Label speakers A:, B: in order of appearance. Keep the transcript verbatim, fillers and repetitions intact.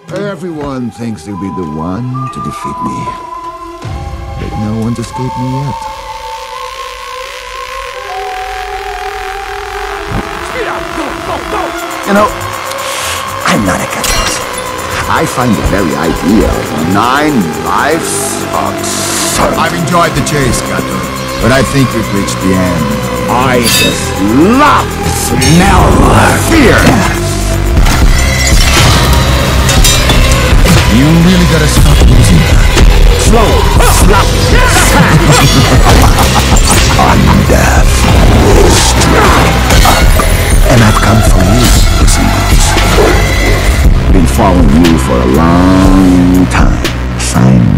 A: Everyone thinks they'll be the one to defeat me. But no one's escaped me yet.
B: Speed up! Go, go, go!
A: You know, I'm not a capitalist. I find the very idea of nine lives absurd. I've enjoyed the chase, Gato, but I think we've reached the end. I just love the smell of fear. You really gotta stop using that. Slow, slap, undeath, strike up. And I've come for you, Puss in Boots. Been following you for a long time. Sign